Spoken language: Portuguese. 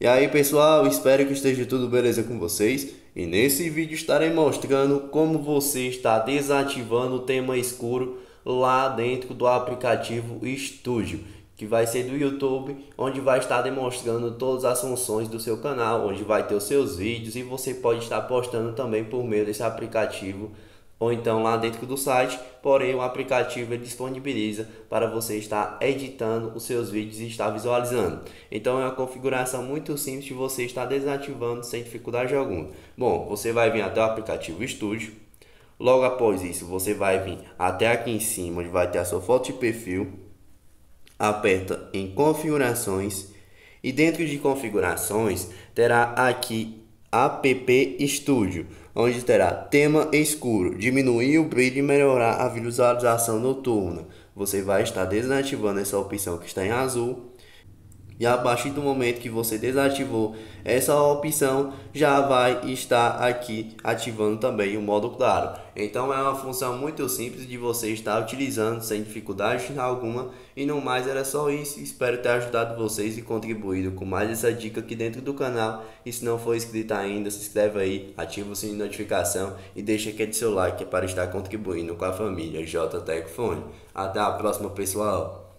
E aí pessoal, espero que esteja tudo beleza com vocês. E nesse vídeo estarei mostrando como você está desativando o tema escuro lá dentro do aplicativo Studio, que vai ser do YouTube, onde vai estar demonstrando todas as funções do seu canal, onde vai ter os seus vídeos e você pode estar postando também por meio desse aplicativo ou então lá dentro do site, porém o aplicativo ele disponibiliza para você estar editando os seus vídeos e estar visualizando. Então é uma configuração muito simples de você estar desativando sem dificuldade alguma. Bom, você vai vir até o aplicativo Studio, logo após isso você vai vir até aqui em cima onde vai ter a sua foto de perfil, aperta em configurações e dentro de configurações terá aqui App Studio, onde terá tema escuro, diminuir o brilho e melhorar a visualização noturna. Você vai estar desativando essa opção que está em azul. E a partir do momento que você desativou essa opção, já vai estar aqui ativando também o modo claro. Então é uma função muito simples de você estar utilizando sem dificuldade alguma. E no mais era só isso. Espero ter ajudado vocês e contribuído com mais essa dica aqui dentro do canal. E se não for inscrito ainda, se inscreve aí, ativa o sininho de notificação e deixa aquele seu like para estar contribuindo com a família J Tech Fone. Até a próxima, pessoal!